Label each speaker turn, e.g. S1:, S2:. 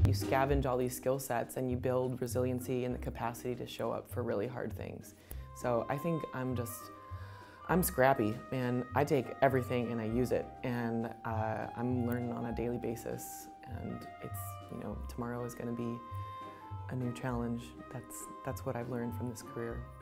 S1: you scavenge all these skill sets and you build resiliency and the capacity to show up for really hard things. So I think I'm scrappy, and I take everything and I use it, and I'm learning on a daily basis, and it's, you know, tomorrow is going to be a new challenge. That's what I've learned from this career.